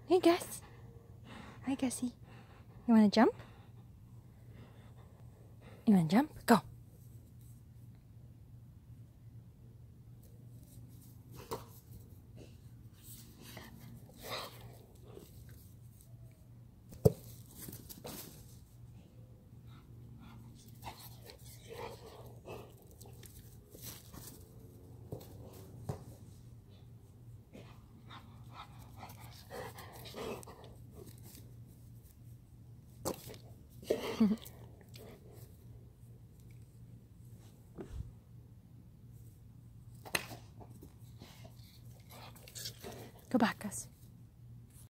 Hey, Gus. Hi, Gussie. You want to jump? You want to jump? Go. Go back, Gus.